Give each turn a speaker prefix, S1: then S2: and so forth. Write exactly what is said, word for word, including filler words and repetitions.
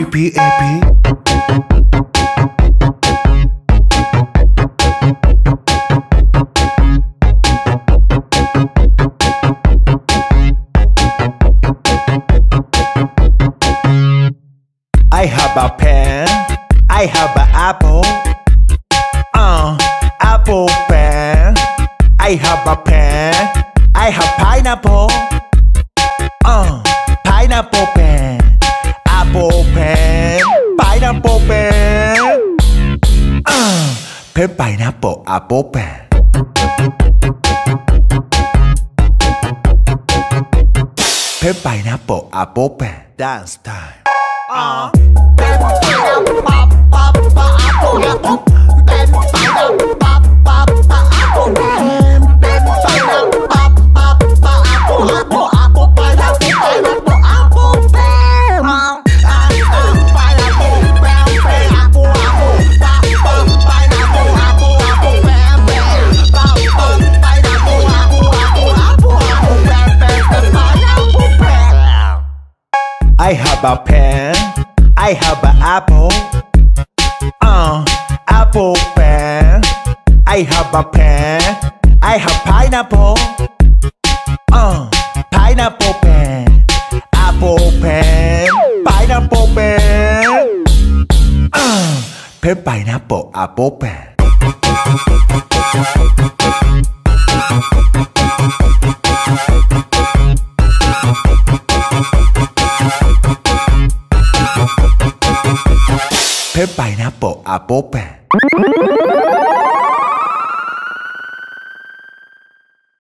S1: P P A P. I have a pen, I have an apple, uh, apple pen. I have a pen, I have pineapple, uh, pineapple pen, apple pen, pineapple pen, uh, pen pineapple apple pen. Pen pineapple apple pen. Dance time. Uh. I have a pen, I have an apple, uh, apple pen. I have a pen, I have pineapple, uh, pineapple pen, apple pen, pineapple pen, uh, pen pineapple apple pen. Pen pineapple apple pen.